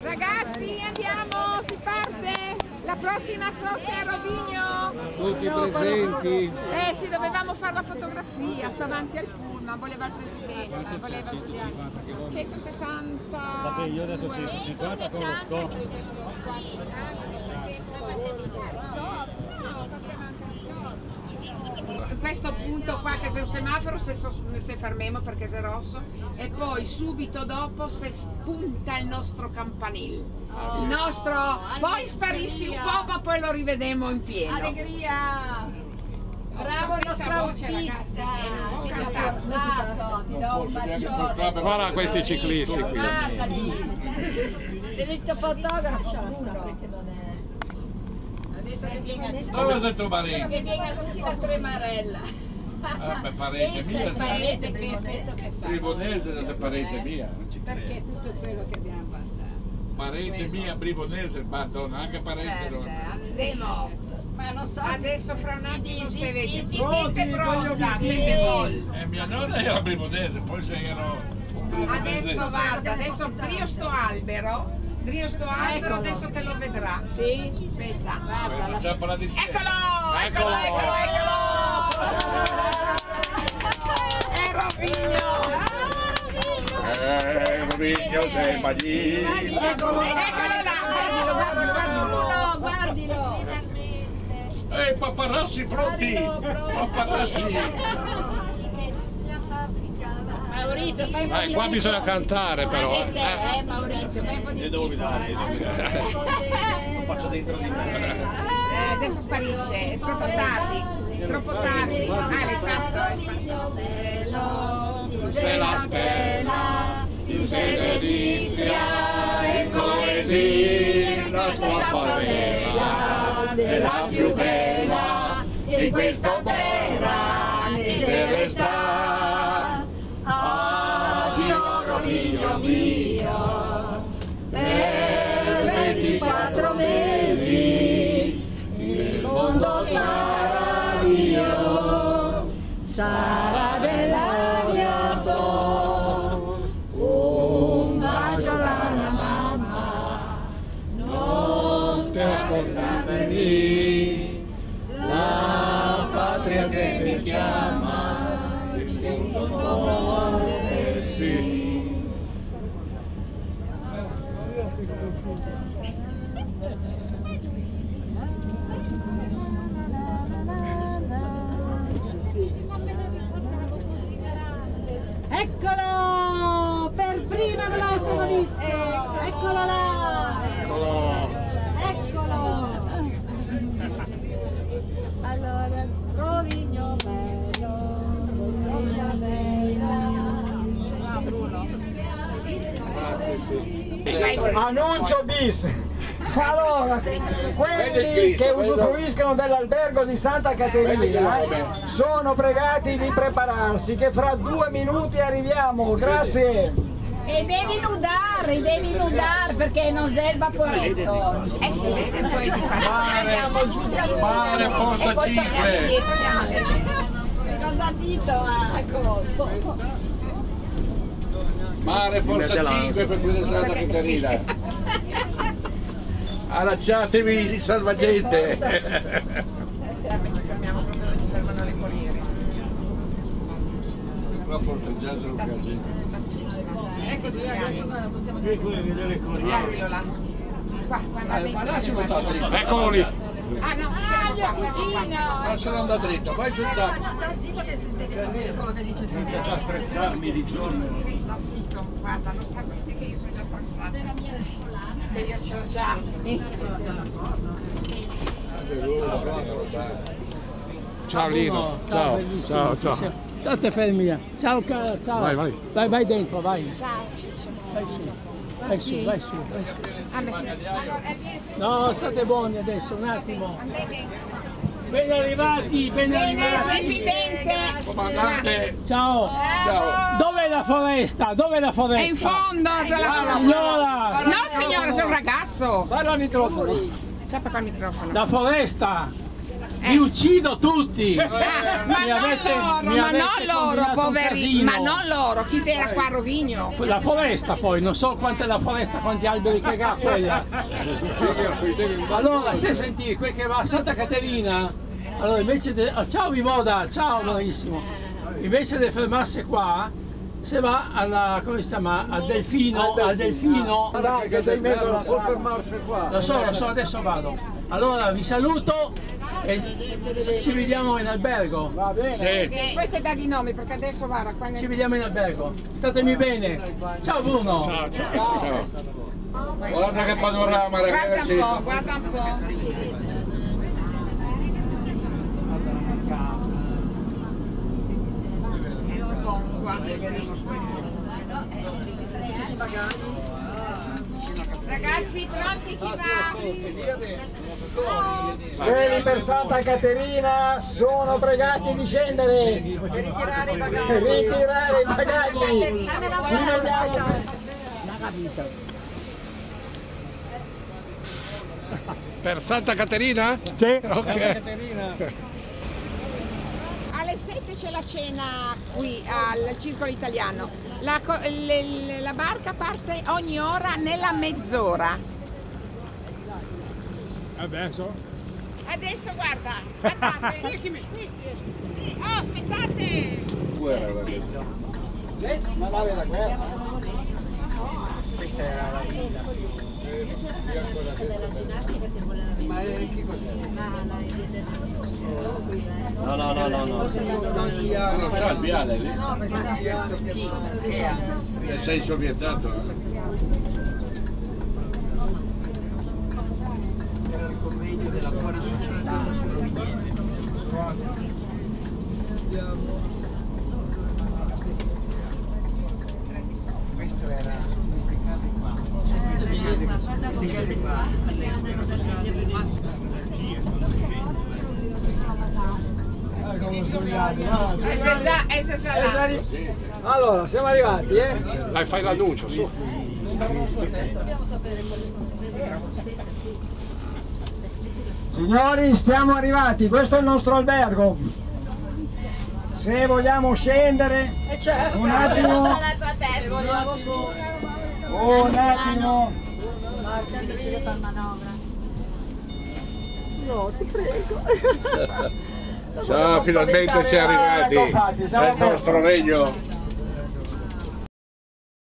Ragazzi, andiamo, si parte! La prossima sosta è a Rovigno! Tutti presenti! Sì, dovevamo fare la fotografia davanti al pullman, voleva il presidente, voleva Giuliani. 160... Vabbè, io ho detto 150 con lo sconto. Questo punto qua che c'è un semaforo se fermiamo perché è rosso e poi subito dopo se spunta il nostro campanile, il nostro, poi sparisce un po' ma poi lo rivedremo in pieno. Allegria! Bravo il nostro autista! Ti do un bacione! Guarda questi ciclisti qui! Diritto fotografo! Perché non è... Dove sei tu Marino? Che viene così la Tremarella. Beh, parete mia. Parete che fa. Bribonese è parete mia. Perché tutto quello che abbiamo passato. Parete mia, Bribonese, madonna, anche parente non. Andremo. Ma non so. Adesso fra un attimo si vede. Siete pronta? Mia nonna era bribonese, poi se ero. Adesso guarda, adesso brio sto albero. Adesso te lo vedrà. Sì? Aspetta, guarda. Eccolo! È Rovigno! Rovigno sei Maglino! Eccolo là! Guardilo! Paparazzi pronti! Paparazzi! Maurizio, fai un po' di... qua bisogna cantare però. Maurizio, fai un po' di... E devo dare, Lo faccio dentro di me. Adesso sparisce, è troppo tardi. L'hai fatto. C'è la stella in sede d'Istria, il Coesì, la tua favela è la più bella di questa terra che resta. Addio Rovigno mio, per 24 mesi il mondo sarà mio, sarà della mia tua. Un bacio alla mia mamma, non ti ascoltare lì, la patria che mi chiama. Sì. Eccolo! Per prima ve l'ho visto! Eccolo là! Eccolo! Allora, Rovigno bello, Rovigno bella. Annuncio bis! Allora, quelli che usufruiscono dell'albergo di Santa Caterina sono pregati di prepararsi, che fra 2 minuti arriviamo, grazie! E devi nudare perché non c'è il vaporetto. Si vede poi di andiamo giù Mare Forza 5! Cosa dito a costo? Mare Forza 5 per quella Santa Caterina! Allacciatevi di salvagente! Ci fermiamo proprio dove si fermano le corriere. Qua porta già l'occasione. Ecco Giuliani. Guardalo là. Qua, Eccolo lì! Ah no, mio cugino! Sono andato dritto, vai sul tavolo! Sta zitto che deve sapere quello che dice tu. Non già stressarmi di giorno! Sì, sta zitto, guarda, non sta qui che io sono già stressata. Che io sono già... Ciao Lino, ciao. State fermi, ciao, ciao. Vai dentro, vai. Ciao. Vai su. No, state buoni adesso, un attimo. Ben arrivati. Presidente! Comandante! Ciao. Dov'è la foresta? È in fondo! Signora! No signora, sono un ragazzo! Parla al microfono. Sappa col microfono. La foresta! Vi uccido tutti! Ma non loro, poveri, ma non loro, chi era qua a Rovigno? La foresta poi, non so quanta è la foresta, quanti alberi che ha quella. Allora, stai a sentire, qui che va a Santa Caterina, allora invece di... ciao Vivoda, ciao bravissimo! Invece di fermarsi qua, se va alla, come si chiama, al Delfino, Dai, che sei messo la può fermarsi qua. Lo so, adesso vado. Allora vi saluto e ci vediamo in albergo. Va bene. Sì. Poi te dai i nomi perché adesso guarda qua Ci vediamo in albergo. Statemi bene. Ciao Bruno. Ciao. Guarda che panorama, ragazzi. Guarda un po'. Ragazzi, pronti, chi va? Quelli per Santa Caterina sono pregati di scendere. Ritirare i Ritirare i bagagli. Ci vediamo. Per Santa Caterina? Sì. Ok. Alle 7 c'è la cena qui al Circolo Italiano. La barca parte ogni ora nella mezz'ora. Adesso? Adesso guarda, guardate. Oh, aspettate! Guerra, ragazzi. Sì, ma nave da guerra. Questa era la vita. Ma che cos'è? No. Non c'è il viale lì. E sei sovietato. Era il convegno della buona società. Questo era queste case qua. Queste case qua erano state massima energia. Allora, siamo arrivati, Dai, fai l'annuncio, su. Signori, siamo arrivati, questo è il nostro albergo. Se vogliamo scendere, un attimo. Un attimo. No, ti prego. Ciao, finalmente siamo arrivati nel nostro regno.